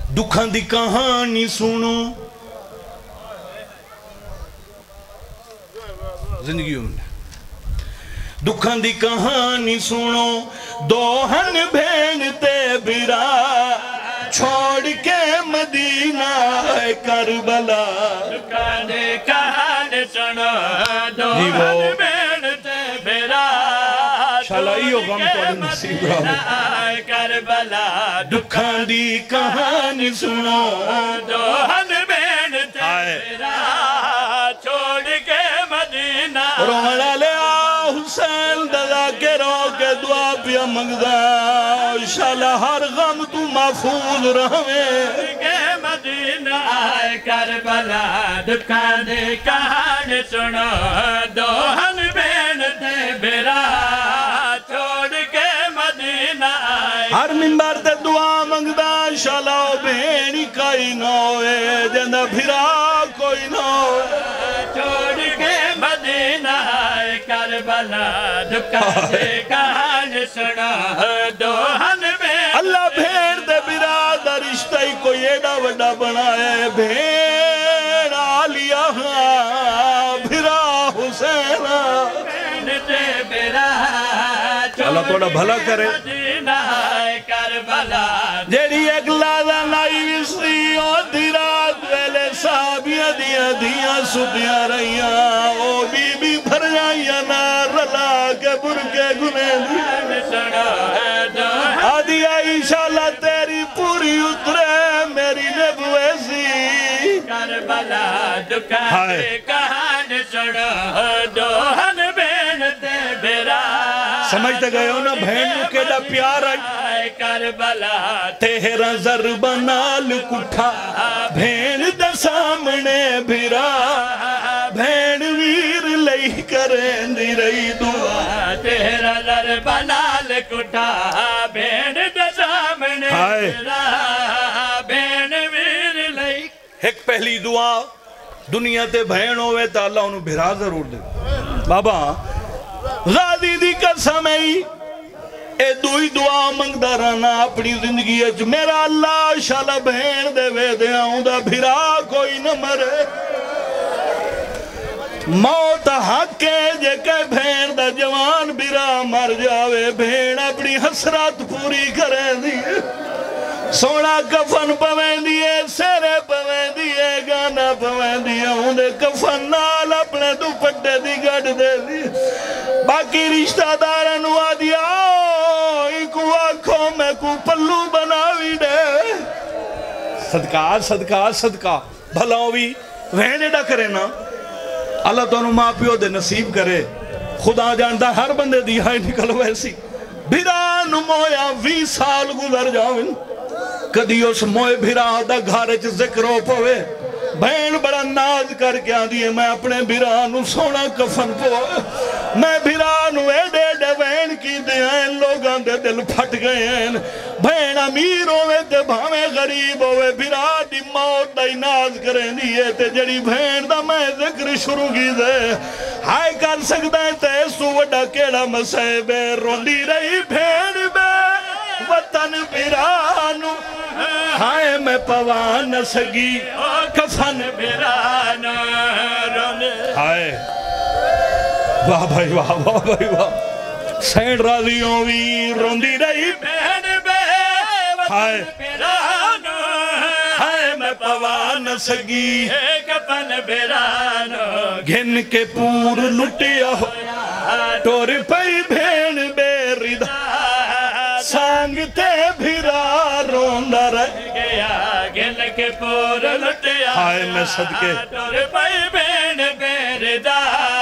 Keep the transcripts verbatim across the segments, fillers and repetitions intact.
دکھان دی کہانی سنو زندگی میں دکھان دی کہانی سنو دوہن بھینتے برا چھوڑ کے مدینہ کربلا دکھان دی کہانی سنو دوہن بھینتے برا شالائیو غم تو نصیب رہا کربلا دکھان دی کہانی سنو دوہن بھینتے برا چھوڑ کے مدینہ روحنا لے حسین دلا کے رو کے دعا پیا مگدہ شالا ہر غم تو محفوظ رہوے کے مدینہ آئے کربلا دکھان دی کہانی سنو دوہن بھینتے برا چھوڑ کے مدینہ آئے ہر منبر تے دعا مگدہ شالا بہنی کوئی نہ ہوئے جندہ بھرا کوئی نہ ہوئے چھوڑ کے مدینہ آئے کربلا دکھان دی کہانی سنو دوہن بھینتے اللہ بھیڑ دے برادر رشتہ ہی کوئی ایڈا وڈا بنائے بھیڑ آلیا بھرا حسین بھینتے برا اللہ توڑا بھلا کرے مدینہ آئے کربلا جیڑی ایک لازہ نائی ویسی اور دیرات ویلے صحابیاں دیا دیا سدیاں رہیاں او بی بی بھر جائیاں نا رلا کے برکے گنے دیا آدھی عائشہ اللہ تیری پوری اترے میری نبوے سی کربلا دکھان دی کہانی سنو دوہن بھینتے برا سمجھتے گئے ہو نا بہن نو کیڑا پیار آئے کربلا تیرا ضرب نال کٹھا بھین دے سامنے بھرا بھین ویر لئی کریں دی رہی دعا تیرا ضرب نال کٹھا بھین دے سامنے بھرا بھین ویر لئی ایک پہلی دعا دنیا تے بہن ہوئے تا اللہ انہوں بھرا ضرور دے بابا غازی دی قسم ہے اے دوئی دعا منگدہ رہنا اپنی زندگی اچھ میرا اللہ شالا بہن دے وے دے آؤں دا بھرا کوئی نہ مرے موت حق ہے جے کہ بہن دا جوان بھرا مر جاوے بہن اپنی حسرات پوری کریں دیئے سونا کفن پویں دیئے سیرے پویں دیئے گانا پویں دیئے ہوں دے کفن نال اپنے دوپٹے دی گڑ دے دیئے باقی رشتہ دارن ہوا دیا ایکو آنکھوں میں کو پلو بناوی دے صدقہ صدقہ صدقہ بھلا ہوئی وہنے ڈا کرے نا اللہ تو انہوں ماں پیو دے نصیب کرے خدا جانتا ہر بندے دی ہائی نکل ویسی بھیران مویا وی سال گزر جاویں کدی اس موئے بھیرا دا گھارچ ذکر ہو پوے بہن بڑا ناز کر کے آن دیئے میں اپنے بھیرانو سونا کفن پوے میں بھیرانو ایڈے ایڈے بہن کی دیئے لوگاں دے دل پھٹ گئے ہیں بہن امیر ہوئے تے بھامے غریب ہوئے بھیرا دی موت دائی ناز کریں دیئے تے جڑی بہن دا میں ذکر شروع کی دے ہائے کر سکتا ہے تے سو وڈا کیڑا مسئبے روندی رہی بہن بے وطن بھیرانو ہائے میں پوان سگی کفن بھیرانو رونے ہائے واہ بھائی واہ واہ بھائی واہ سینڈ راضیوں بھی روندی رہی بہن بے وطن بھیرانو ہائے میں پوان سگی کفن بھیرانو گھن کے پور لٹیا ہو ٹور پئی بہن بے ردا سانگتے بھیرا روندہ رہ گیا گھن کے پور لٹیا ہائے میں صدقے ٹور پئی بہن بے ردا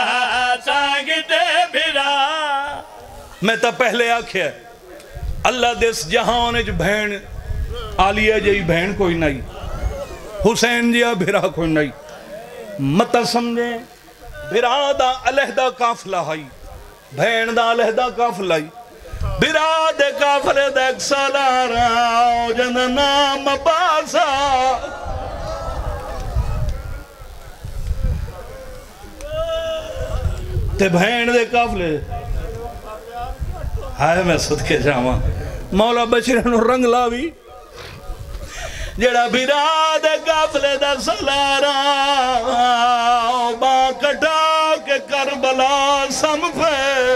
سانگتے بھیرا میں تا پہلے آکھیا اللہ دیس جہاں جو بہن آلیہ جی بہن کوئی نہیں حسین جی بھیرا کوئی نہیں متا سمجھیں بھیرا دا علیحدہ کافلہ ہائی بہن دا علیحدہ کافلہ ہائی بھیرا دے کافلے دیکھ سالارا جن نام باسا تے بہن دے کافلے ہائے میں صدقے جاواں مولا بشیر انہوں رنگ لاوی جڑا براد قافلے دا سلارا باں کٹا کے کربلا سم پہ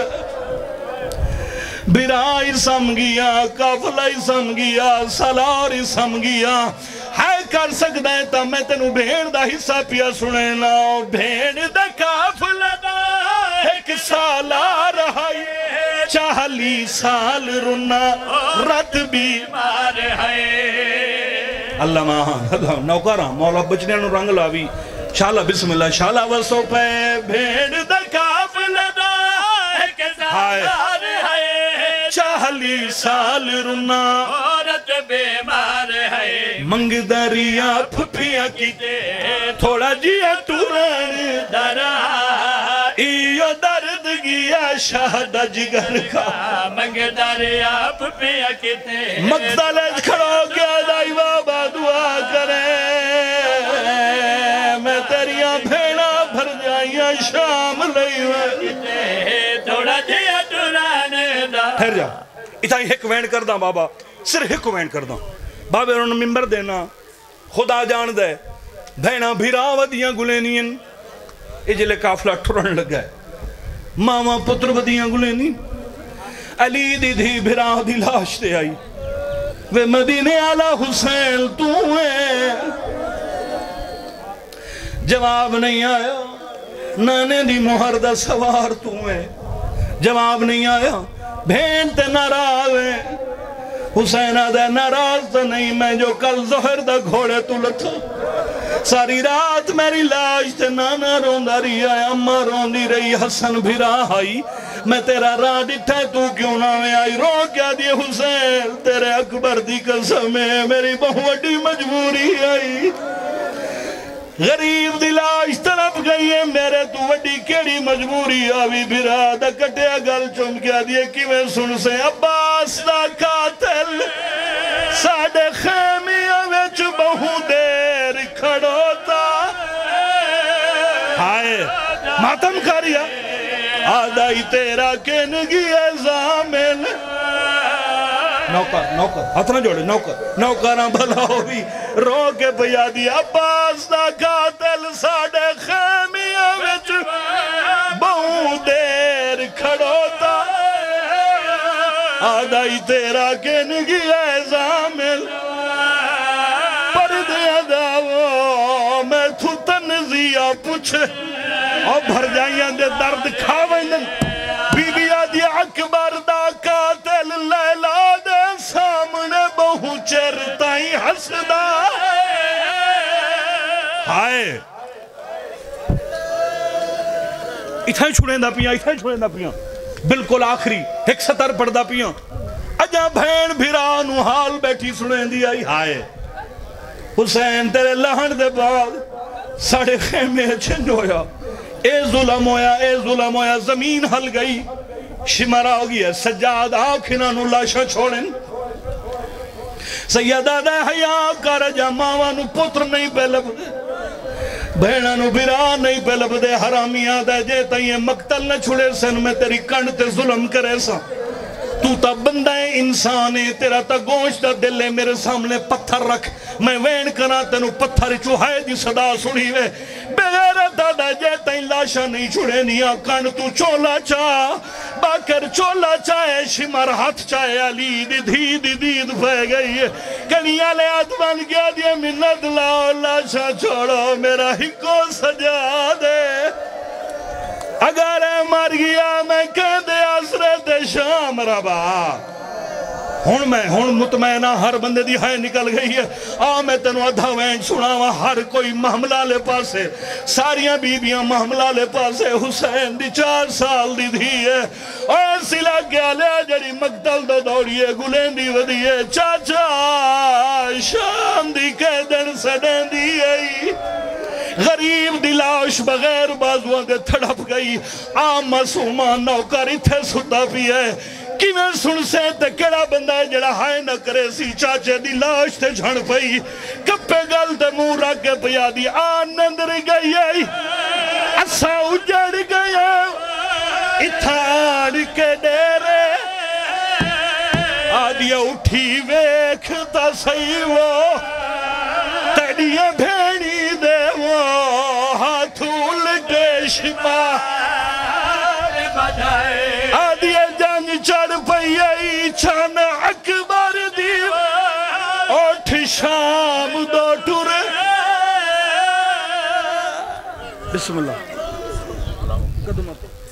برائی سم گیا قافلہ سم گیا سلاری سم گیا ہے کر سکتا ہے تا میں تینوں بھیڑ دا حصہ پیا سنے نا بھیڑ دا قافلہ دا ایک سالار ہے چالی سال رنا رت بیمار ہے اللہ ماہاں اللہ نوکرہ مولا بچنے نو رنگ لاوی شالا بسم اللہ شالا وسو پہ بھیڑ دا قافلہ دا ایک سالار ہے چالی سال رنا عورت بیمار ہے منگ دریا پھپیا کیتے تھوڑا جیا توران درا ایو درد گیا شہد جگر کا منگ دریا پھپیا کیتے مقتلج کھڑو گیا دائی بابا دعا کرے میں تیریاں بھیڑا بھر جائیاں شام لئیوہ کیتے تھوڑا جیا توران درا ٹھہر جا اتائی ہک وینڈ کردہ بابا صرف ہک وینڈ کردہ بابے انہوں نے ممبر دینا خدا جان دے بھینا بھیرا ودیاں گلینین اجلے کافلہ ٹھرن لگ گئے ماما پتر ودیاں گلینین علی دی دھی بھیرا دی لاش دے آئی وہ مدینے آلہ حسین تو ہے جواب نہیں آیا نانے دی مہر دا سوار تو ہے جواب نہیں آیا بھین تے ناراض ہے حسین آدھے ناراض تو نہیں میں جو کل ظہر دا گھوڑے تو لتھا ساری رات میری لاش تے نانا روندہ رہی آئی اممہ روندی رہی حسن بھی راہ آئی میں تیرا راہ ڈٹھا تو کیوں نہ میں آئی رو کیا دیے حسین تیرے اکبر دی قسم ہے میری بہوٹی مجبوری آئی غریب دلاش طرف گئی ہے میرے تو وڈی کیڑی مجبوری آوی برادہ کٹیا گل چم کیا دیئے کی میں سن سے عباس دا قاتل ساڑے خیمیہ ویچ بہو دیر کھڑوتا ہائے ماتم کھاریا آدھائی تیرا کنگی ہے زامن نوکر نوکر ہاتھ نہ جوڑے نوکر نوکرہ بھلا ہوئی رو کے پیا دیا عباس دا قاتل ساڑے خیمیہ وچ بہو دیر کھڑوتا آدھائی تیرا کنگی ہے زامل پردے داو میں تھو تنزیہ پوچھے اور بھر جائیاں دے درد کھاوئن بی بی آدھی اکبر دا قاتل لیلہ دے سامنے بہو چرتائی حسدہ ہائے اتھائی چھوڑیں دا پیاں اتھائی چھوڑیں دا پیاں بالکل آخری ایک سطر پڑ دا پیاں اجا بھین بھیرانو حال بیٹھی سنیں دی آئی ہائے حسین تیرے لہن دے بعد ساڑے خیمے چھنڈ ہویا اے ظلم ہویا اے ظلم ہویا زمین ہل گئی شمرا ہو گیا سجاد آنکھنا نو لاشا چھوڑیں سیدہ دے حیاء کر جا ماوانو پتر نہیں پہ لب دے بھیڑا نو برا نہیں پہ لب دے حرامیاں دے جیتا یہ مقتل نہ چھوڑے سن میں تیری کنڈ تے ظلم کرے سا تو تا بندہ انسان ہے تیرا تا گوشت دل ہے میرے سامنے پتھر رکھ میں وین کرا تینو پتھر چوہائے دی صدا سنی وے بغیر دادا جیتا ہی لاشا نہیں چھوڑے نیا کان تو چولا چاہ باکر چولا چاہے شمر ہاتھ چاہے علی دی دی دی دید پہ گئی ہے کنیا لے آت بن گیا دیا منت لاؤ لاشا چھوڑو میرا ہی کو سجا دے اگر مر گیا میں کہہ دے عصرت شام ربا ہون میں ہون مطمئنہ ہر بندے دی ہائے نکل گئی ہے آ میں تنو ادھا وین سناوا ہر کوئی محملہ لے پاسے ساریاں بیبیاں محملہ لے پاسے حسین دی چار سال دی دھی ہے اور سلا گیا لیا جڑی مقتل دو دوڑی ہے گلین دی ودی ہے چاچا شام دی قیدن سڑین دی ہے غریب دلاش بغیر بازوان دے تھڑپ گئی آم مسومان نوکر اتھے ستا بھی ہے کی میں سن سے تے کڑا بندہ ہے جڑا ہائے نہ کرے سی چاچے دی لاش تے جھڑ پئی کپے گل تے موں رکھ کے پیا دی آن نندر گئی ہے اسا اجڑ گیا اتھاڑ کے ڈیرے آدیا اٹھی ویکھتا سی وہ جڑیاں بھینی دے وہ ہاتھوں لٹے شپا آدھی جنگ چڑھ پئی چھن اکبر دیو اٹھ شام دو ٹر بسم اللہ قدمت